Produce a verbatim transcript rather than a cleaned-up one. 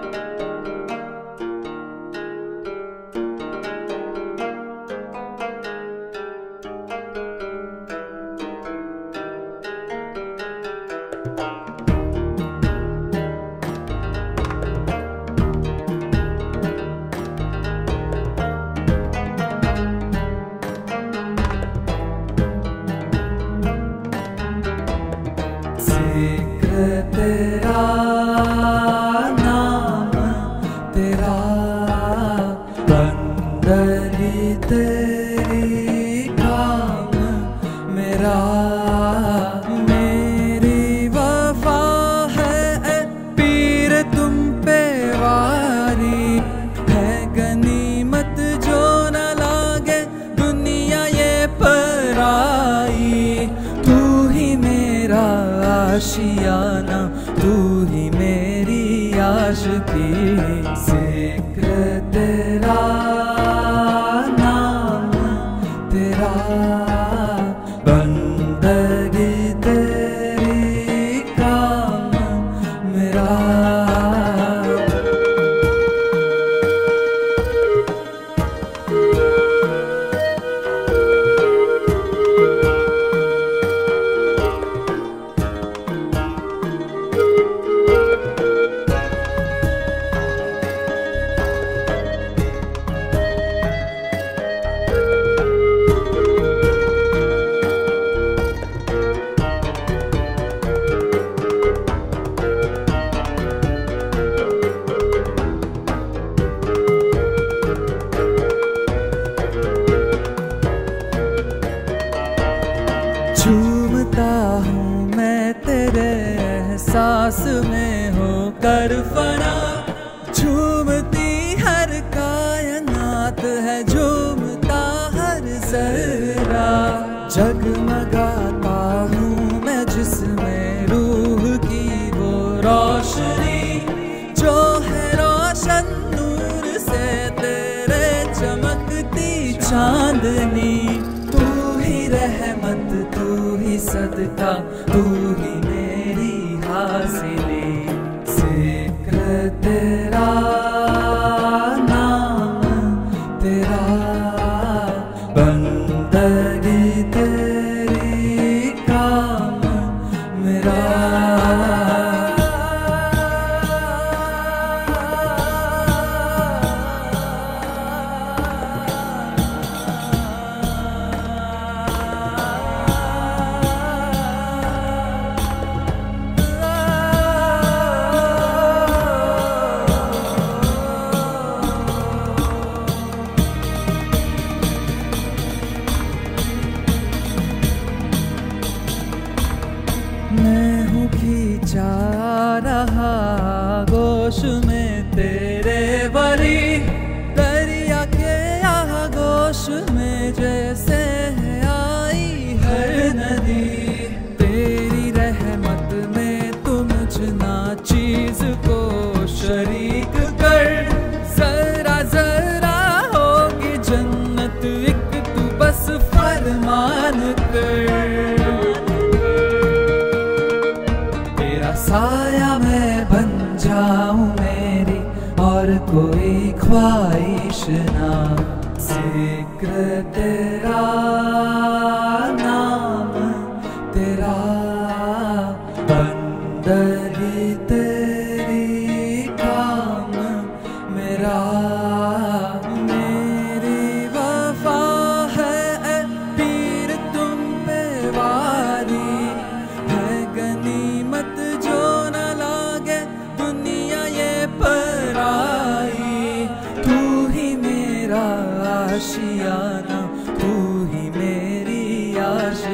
तेरा नाम तेरा बंदगी तेरी काम मेरा मेरी वफा है ए पीर तुम पे वारी है गनीमत जो न लागे दुनिया ये पराई तू ही मेरा आशियाना तू ही मेरी आशिकी जिक्र तेरा नाम तेरा बंदगी तेरी काम मेरा झूमता हूँ मैं तेरे एहसास में होकर फना झूमती हर कायनात है झूमता हर जरा जगमगाता हूँ मैं जिसमें रूह की वो रोशनी जो है रोशन नूर से तेरे चमकती चांदनी रहमत तू ही सदका तू ही मेरी हासिली जिक्र तेरा नाम तेरा बंदगी तेरी काम मेरा मैं हूँ खींचा रहा गोश में तेरे वली दरिया के आगोश में जैसे है आई हर नदी तेरी रहमत में तू मुझ ना चीज को शरीक कर जरा जरा होगी जन्नत एक तू बस फरमान कर साया मैं बन जाऊं मेरी और कोई ख्वाहिश ना जिक्र तेरा नाम तेरा बंदगी तेरी काम मेरा मेरी वफा है ए पीर तुम पे वारी है गनीमत आशियाना तू ही मेरी आशिकी